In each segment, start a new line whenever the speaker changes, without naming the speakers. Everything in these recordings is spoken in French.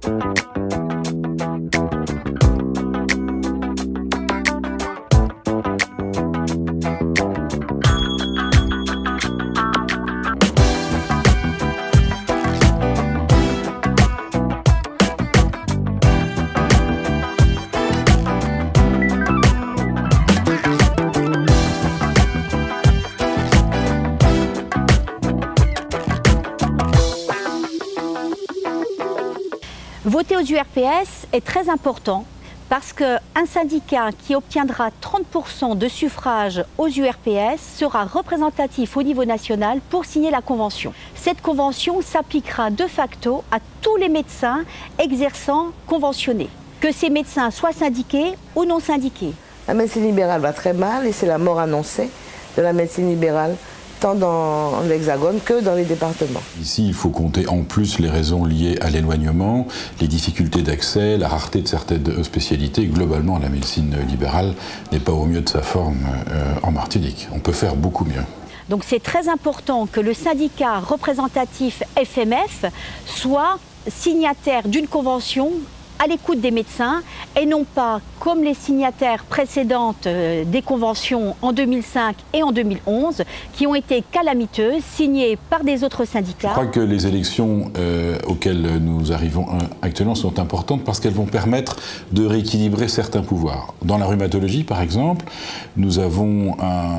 Voter aux URPS est très important parce qu'un syndicat qui obtiendra 30% de suffrages aux URPS sera représentatif au niveau national pour signer la convention. Cette convention s'appliquera de facto à tous les médecins exerçant conventionnés, que ces médecins soient syndiqués ou non syndiqués.
La médecine libérale va très mal et c'est la mort annoncée de la médecine libérale, tant dans l'Hexagone que dans les départements.
Ici, il faut compter en plus les raisons liées à l'éloignement, les difficultés d'accès, la rareté de certaines spécialités. Globalement, la médecine libérale n'est pas au mieux de sa forme en Martinique. On peut faire beaucoup mieux.
Donc c'est très important que le syndicat représentatif FMF soit signataire d'une convention à l'écoute des médecins et non pas comme les signataires précédentes des conventions en 2005 et en 2011 qui ont été calamiteuses, signées par des autres syndicats.
Je crois que les élections auxquelles nous arrivons actuellement sont importantes parce qu'elles vont permettre de rééquilibrer certains pouvoirs. Dans la rhumatologie, par exemple, nous avons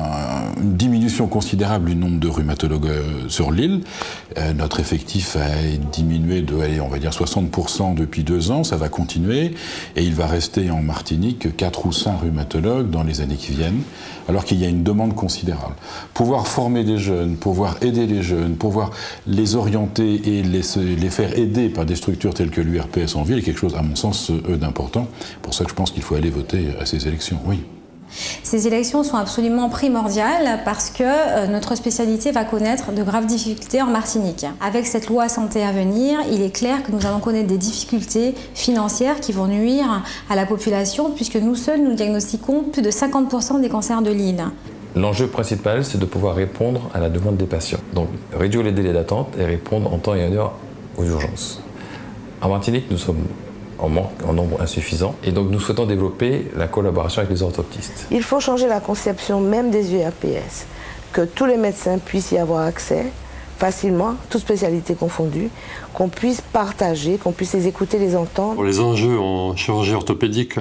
une diminution considérable du nombre de rhumatologues sur l'île. Notre effectif a diminué de, allez, on va dire 60% depuis 2 ans. Ça va continuer et il va rester en Martinique 4 ou 5 rhumatologues dans les années qui viennent, alors qu'il y a une demande considérable. Pouvoir former des jeunes, pouvoir aider les jeunes, pouvoir les orienter et les faire aider par des structures telles que l'URPS en ville est quelque chose, à mon sens, d'important. Pour ça que je pense qu'il faut aller voter à ces élections, oui.
Ces élections sont absolument primordiales parce que notre spécialité va connaître de graves difficultés en Martinique. Avec cette loi santé à venir, il est clair que nous allons connaître des difficultés financières qui vont nuire à la population puisque nous seuls, nous diagnostiquons plus de 50% des cancers de l'île.
L'enjeu principal, c'est de pouvoir répondre à la demande des patients. Donc réduire les délais d'attente et répondre en temps et en heure aux urgences. En Martinique, nous sommes en nombre insuffisant. Et donc nous souhaitons développer la collaboration avec les orthoptistes.
Il faut changer la conception même des URPS, que tous les médecins puissent y avoir accès facilement, toutes spécialités confondues, qu'on puisse partager, qu'on puisse les écouter, les entendre.
Les enjeux en chirurgie orthopédique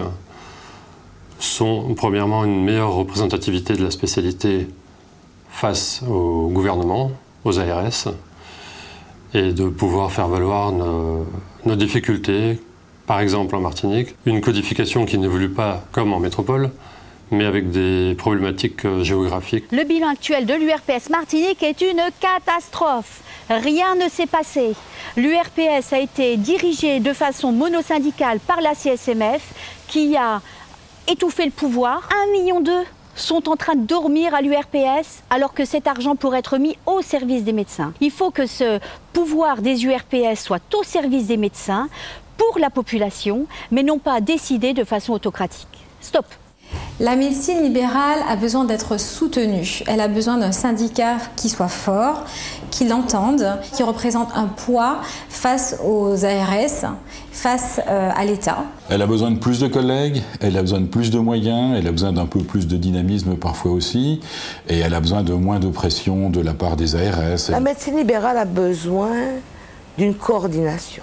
sont premièrement une meilleure représentativité de la spécialité face au gouvernement, aux ARS, et de pouvoir faire valoir nos difficultés. Par exemple, en Martinique, une codification qui n'évolue pas comme en métropole, mais avec des problématiques géographiques.
Le bilan actuel de l'URPS Martinique est une catastrophe. Rien ne s'est passé. L'URPS a été dirigée de façon monosyndicale par la CSMF qui a étouffé le pouvoir. 1,2 million sont en train de dormir à l'URPS alors que cet argent pourrait être mis au service des médecins. Il faut que ce pouvoir des URPS soit au service des médecins pour la population, mais non pas décidé de façon autocratique. Stop!
La médecine libérale a besoin d'être soutenue. Elle a besoin d'un syndicat qui soit fort, qui l'entende, qui représente un poids face aux ARS, face à l'État.
Elle a besoin de plus de collègues, elle a besoin de plus de moyens, elle a besoin d'un peu plus de dynamisme parfois aussi, et elle a besoin de moins de pression de la part des ARS.
La médecine libérale a besoin d'une coordination.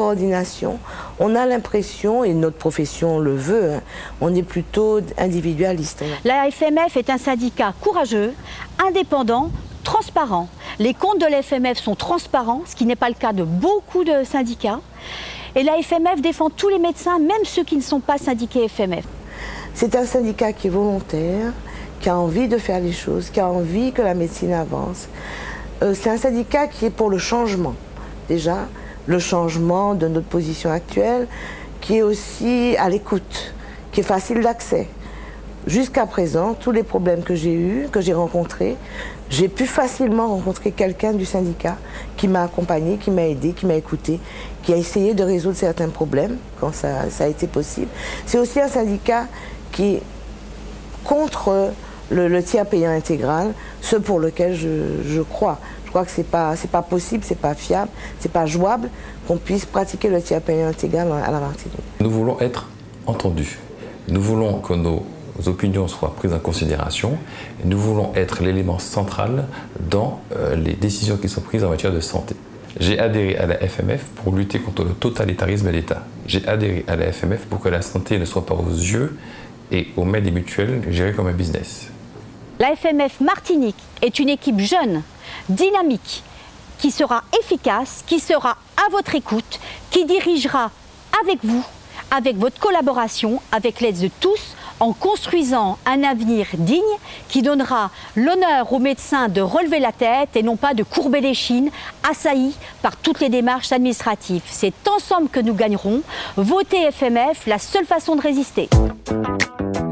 On a l'impression, et notre profession le veut, hein, on est plutôt individualiste.
La FMF est un syndicat courageux, indépendant, transparent. Les comptes de la FMF sont transparents, ce qui n'est pas le cas de beaucoup de syndicats. Et la FMF défend tous les médecins, même ceux qui ne sont pas syndiqués FMF.
C'est un syndicat qui est volontaire, qui a envie de faire les choses, qui a envie que la médecine avance. C'est un syndicat qui est pour le changement, déjà. Le changement de notre position actuelle, qui est aussi à l'écoute, qui est facile d'accès. Jusqu'à présent, tous les problèmes que j'ai eus, que j'ai rencontrés, j'ai pu facilement rencontrer quelqu'un du syndicat qui m'a accompagné, qui m'a aidé, qui m'a écouté, qui a essayé de résoudre certains problèmes quand ça a été possible. C'est aussi un syndicat qui est contre le tiers payant intégral, ce pour lequel je crois. Je crois que c'est pas possible, c'est pas fiable, c'est pas jouable qu'on puisse pratiquer le tiers payant égal à la Martinique.
Nous voulons être entendus. Nous voulons que nos opinions soient prises en considération. Et nous voulons être l'élément central dans les décisions qui sont prises en matière de santé. J'ai adhéré à la FMF pour lutter contre le totalitarisme de l'État. J'ai adhéré à la FMF pour que la santé ne soit pas aux yeux et aux mains des mutuelles gérées comme un business.
La FMF Martinique est une équipe jeune, dynamique, qui sera efficace, qui sera à votre écoute, qui dirigera avec vous, avec votre collaboration, avec l'aide de tous, en construisant un avenir digne qui donnera l'honneur aux médecins de relever la tête et non pas de courber les chines, assaillis par toutes les démarches administratives. C'est ensemble que nous gagnerons. Votez FMF, la seule façon de résister.